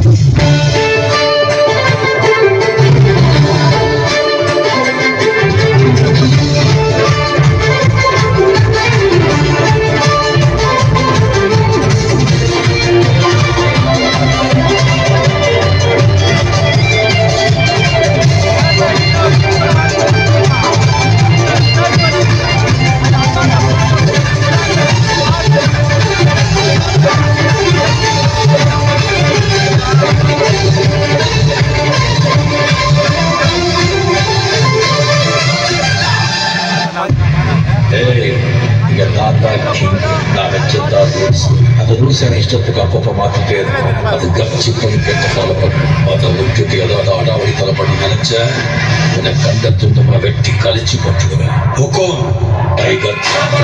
அந்த ரூல்ஸை இஷ்டத்துக்கு அப்பப்போ மாத்திட்டே இருக்கும். அது கட்சி பண்ணிக்க ஃபாலோ பண்ணும். அதை விட்டுட்டு ஏதாவது அடாவடி தலை பண்ண நினைச்ச உன்னை கண்ட துண்டமா வெட்டி கழிச்சு போட்டுடுவேன். ஹுக்கும் டைகர்.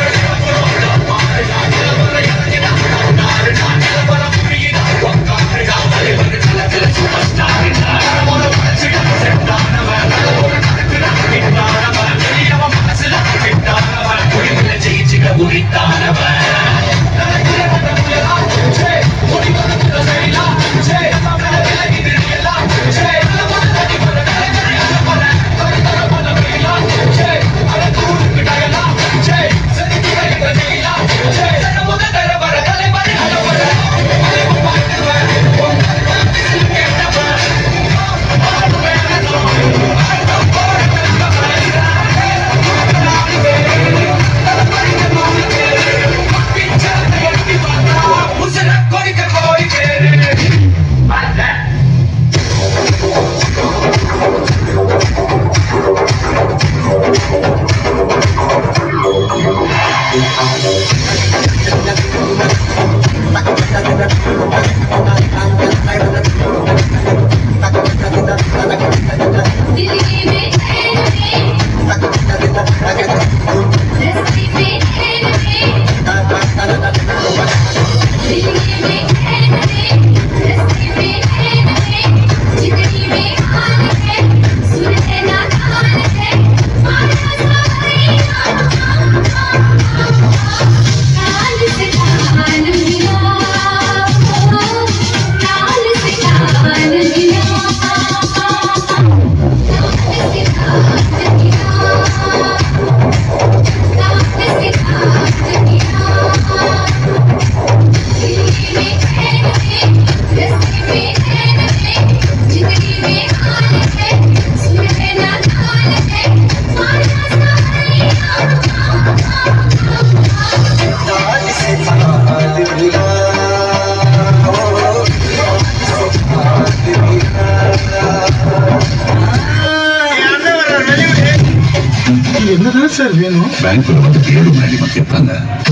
என்னதான் சார் வேணும்? பேங்க்ல வந்து 7 மணி கேட்பாங்க.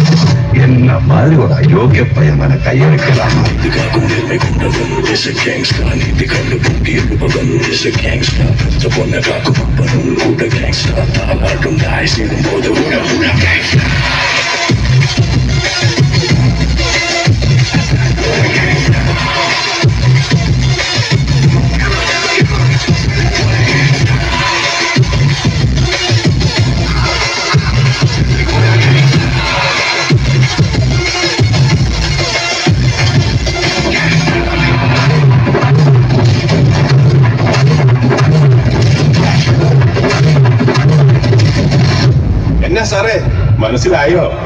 என்ன மாதிரி ஒரு அயோக்கிய பையன் மேல கையெழுக்கலாம். இதுக்காக உண்மை கொண்டவன் இஸ் a gangster. நீதிக்காக தீர்ப்பவன் இஸ் a gangster. பொண்ணை காக்கும் அப்பனும் கூட gangster. தாளாட்டும் தாய் சேரும் போது உட gangster. സാറേ മനസ്സിലായോ?